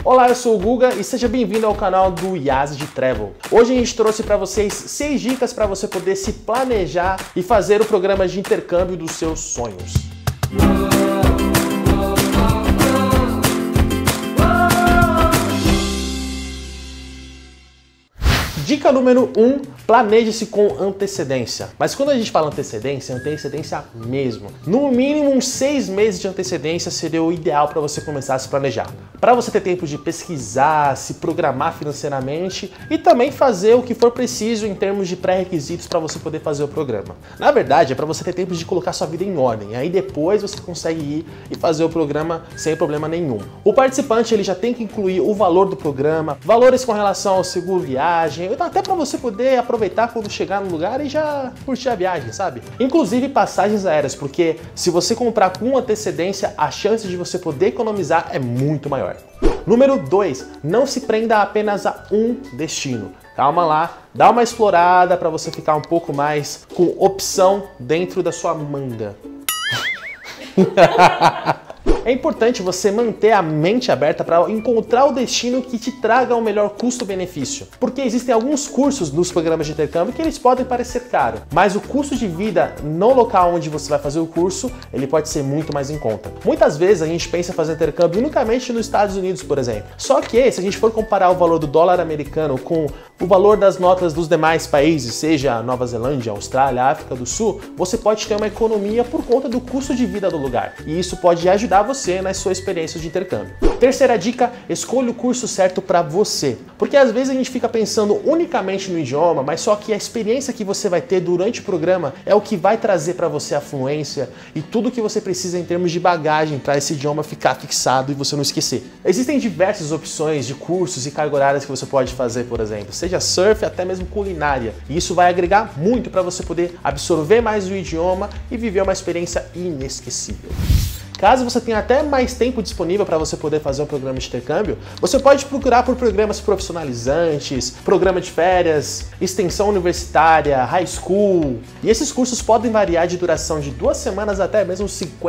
Olá, eu sou o Guga e seja bem-vindo ao canal do Yazid Travel. Hoje a gente trouxe para vocês 6 dicas para você poder se planejar e fazer o programa de intercâmbio dos seus sonhos. Dica número 1, planeje-se com antecedência. Mas quando a gente fala antecedência, antecedência mesmo. No mínimo uns 6 meses de antecedência seria o ideal para você começar a se planejar. Para você ter tempo de pesquisar, se programar financeiramente e também fazer o que for preciso em termos de pré-requisitos para você poder fazer o programa. Na verdade, é para você ter tempo de colocar sua vida em ordem. Aí depois você consegue ir e fazer o programa sem problema nenhum. O participante ele já tem que incluir o valor do programa, valores com relação ao seguro viagem, até para você poder aproveitar quando chegar no lugar e já curtir a viagem, sabe? Inclusive passagens aéreas, porque se você comprar com antecedência, a chance de você poder economizar é muito maior. Número 2, não se prenda apenas a um destino. Calma lá, dá uma explorada para você ficar um pouco mais com opção dentro da sua manga. É importante você manter a mente aberta para encontrar o destino que te traga o melhor custo-benefício. Porque existem alguns cursos nos programas de intercâmbio que eles podem parecer caros, mas o custo de vida no local onde você vai fazer o curso, ele pode ser muito mais em conta. Muitas vezes a gente pensa em fazer intercâmbio unicamente nos Estados Unidos, por exemplo. Só que se a gente for comparar o valor do dólar americano com o valor das notas dos demais países, seja Nova Zelândia, Austrália, África do Sul, você pode ter uma economia por conta do custo de vida do lugar. E isso pode ajudar você na sua experiência de intercâmbio. Terceira dica, escolha o curso certo para você. Porque às vezes a gente fica pensando unicamente no idioma, mas só que a experiência que você vai ter durante o programa é o que vai trazer para você a fluência e tudo que você precisa em termos de bagagem para esse idioma ficar fixado e você não esquecer. Existem diversas opções de cursos e cargas horárias que você pode fazer, por exemplo, seja surf, até mesmo culinária. E isso vai agregar muito para você poder absorver mais o idioma e viver uma experiência inesquecível. Caso você tenha até mais tempo disponível para você poder fazer um programa de intercâmbio, você pode procurar por programas profissionalizantes, programa de férias, extensão universitária, high school. E esses cursos podem variar de duração de 2 semanas até mesmo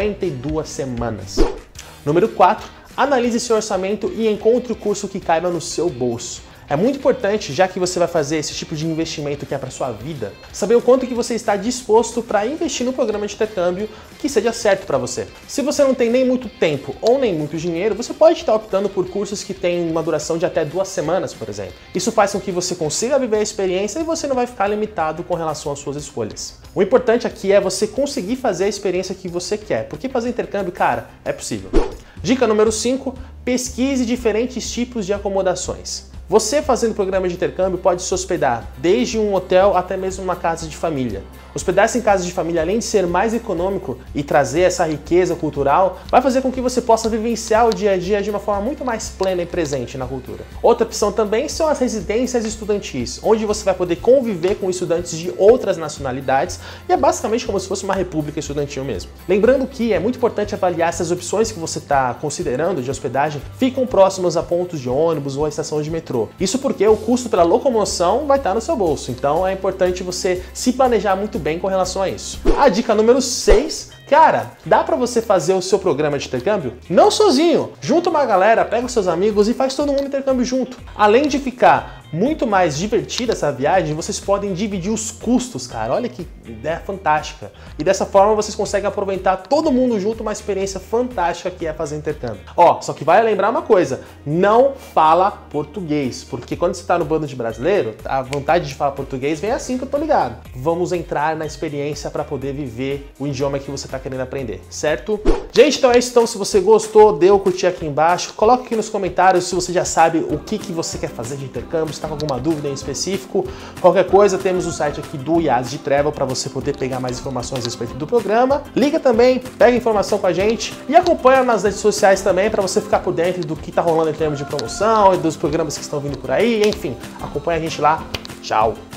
52 semanas. Número 4, analise seu orçamento e encontre o curso que caiba no seu bolso. É muito importante, já que você vai fazer esse tipo de investimento que é para sua vida, saber o quanto que você está disposto para investir no programa de intercâmbio que seja certo para você. Se você não tem nem muito tempo ou nem muito dinheiro, você pode estar optando por cursos que têm uma duração de até 2 semanas, por exemplo. Isso faz com que você consiga viver a experiência e você não vai ficar limitado com relação às suas escolhas. O importante aqui é você conseguir fazer a experiência que você quer, porque fazer intercâmbio, cara, é possível. Dica número 5, pesquise diferentes tipos de acomodações. Você fazendo programa de intercâmbio pode se hospedar desde um hotel até mesmo uma casa de família. Hospedar-se em casa de família, além de ser mais econômico e trazer essa riqueza cultural, vai fazer com que você possa vivenciar o dia a dia de uma forma muito mais plena e presente na cultura. Outra opção também são as residências estudantis, onde você vai poder conviver com estudantes de outras nacionalidades e é basicamente como se fosse uma república estudantil mesmo. Lembrando que é muito importante avaliar se as opções que você está considerando de hospedagem ficam próximas a pontos de ônibus ou a estação de metrô. Isso porque o custo pela locomoção vai estar no seu bolso, então é importante você se planejar muito bem com relação a isso. A dica número 6, cara, dá pra você fazer o seu programa de intercâmbio não sozinho. Junta uma galera, pega os seus amigos e faz todo mundo intercâmbio junto. Além de ficar muito mais divertida essa viagem, vocês podem dividir os custos, cara. Olha que ideia fantástica. E dessa forma vocês conseguem aproveitar todo mundo junto, uma experiência fantástica que é fazer intercâmbio. Ó, só que vale lembrar uma coisa, não fala português, porque quando você tá no bando de brasileiro, a vontade de falar português vem assim que eu tô ligado. Vamos entrar na experiência para poder viver o idioma que você tá querendo aprender, certo? Gente, então é isso. Então, se você gostou, dê o curtir aqui embaixo. Coloque aqui nos comentários se você já sabe o que você quer fazer de intercâmbio, está com alguma dúvida em específico. Qualquer coisa, temos o site aqui do Yazid Travel para você poder pegar mais informações a respeito do programa. Liga também, pega informação com a gente e acompanha nas redes sociais também para você ficar por dentro do que está rolando em termos de promoção e dos programas que estão vindo por aí. Enfim, acompanha a gente lá. Tchau!